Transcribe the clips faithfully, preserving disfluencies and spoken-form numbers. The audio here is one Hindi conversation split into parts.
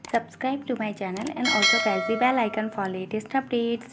Subscribe to my channel and also press the bell icon for latest updates.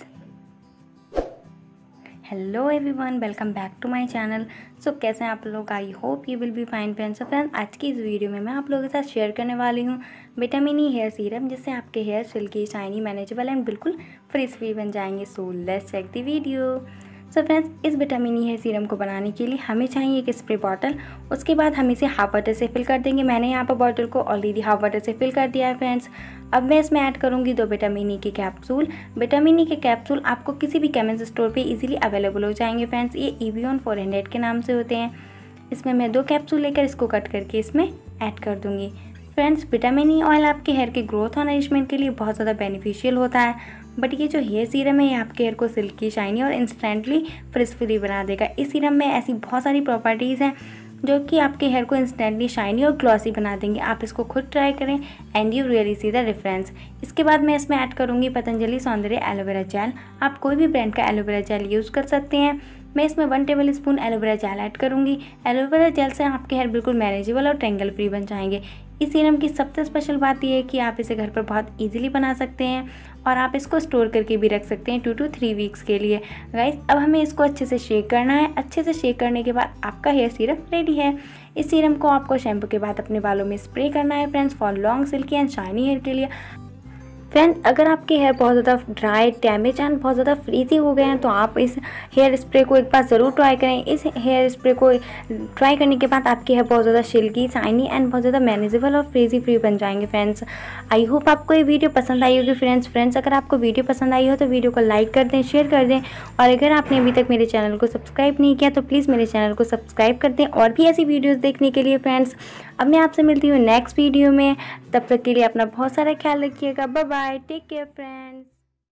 Hello everyone, welcome back to my channel. So कैसे हैं आप लोग? I hope you will be fine friends. Friends, आज की इस वीडियो में मैं आप लोगों के साथ शेयर करने वाली हूँ विटामिन ई हेयर सीरम, जिससे आपके hair silky, shiny, manageable and बिल्कुल फ्रिज फ्री बन जाएंगे। So let's check the video. So friends, इस विटामिन ई हेयर सीरम को बनाने के लिए हमें चाहिए एक स्प्रे बॉटल। उसके बाद हम इसे हाफ वाटर से फिल कर देंगे। मैंने यहाँ पर बॉटल को ऑलरेडी हाफ वाटर से फिल कर दिया है फ्रेंड्स। अब मैं इसमें ऐड करूँगी दो विटामिन ई के कैप्सूल। विटामिन ई के कैप्सूल आपको किसी भी केमिस्ट स्टोर पे इजीली अवेलेबल हो जाएंगे फ्रेंड्स। ये इवियन फोर हंड्रेड के नाम से होते हैं। इसमें मैं दो कैप्सूल लेकर इसको कट करके इसमें ऐड कर दूँगी। फ्रेंड्स, विटामिन ई ऑयल आपके हेयर के ग्रोथ और नरिशमेंट के लिए बहुत ज़्यादा बेनिफिशियल होता है, बट ये जो हेयर सीरम है ये आपके हेयर को सिल्की, शाइनी और इंस्टेंटली फ्रिज फ्री बना देगा। इस सीरम में ऐसी बहुत सारी प्रॉपर्टीज़ हैं जो कि आपके हेयर को इंस्टेंटली शाइनी और ग्लॉसी बना देंगे। आप इसको खुद ट्राई करें and you really see the difference. इसके बाद मैं इसमें ऐड करूँगी पतंजलि सौंदर्य एलोवेरा जेल। आप कोई भी ब्रांड का एलोवेरा जेल यूज़ कर सकते हैं। मैं इसमें one tablespoon aloe vera gel add करूँगी। एलोवेरा जेल से आपके हेयर बिल्कुल मैनेजेबल और टेंगल फ्री बन जाएंगे। इस सीरम की सबसे स्पेशल बात यह है कि आप इसे घर पर बहुत इजीली बना सकते हैं और आप इसको स्टोर करके भी रख सकते हैं टू टू थ्री वीक्स के लिए। गाइस, अब हमें इसको अच्छे से शेक करना है। अच्छे से शेक करने के बाद आपका हेयर सीरम रेडी है। इस सीरम को आपको शैम्पू के बाद अपने बालों में स्प्रे करना है friends, for long silky and shiny hair के लिए। फ्रेंड्स, अगर आपके हेयर बहुत ज़्यादा ड्राई, डैमेज एंड बहुत ज़्यादा फ्रीजी हो गए हैं तो आप इस हेयर स्प्रे को एक बार ज़रूर ट्राई करें। इस हेयर स्प्रे को ट्राई करने के बाद आपके हेयर बहुत ज़्यादा सिल्की, शाइनी एंड बहुत ज़्यादा मैनेजेबल और फ्रीजी फ्री बन जाएंगे फ्रेंड्स। आई होप आपको ये वीडियो पसंद आई होगी फ्रेंड्स। फ्रेंड्स, अगर आपको वीडियो पसंद आई हो तो वीडियो को लाइक कर दें, शेयर कर दें, और अगर आपने अभी तक मेरे चैनल को सब्सक्राइब नहीं किया तो प्लीज़ मेरे चैनल को सब्सक्राइब कर दें और भी ऐसी वीडियोज़ देखने के लिए फ्रेंड्स। अब मैं आपसे मिलती हूँ नेक्स्ट वीडियो में। तब तक के लिए अपना बहुत सारा ख्याल रखिएगा। Bye bye, take care friends.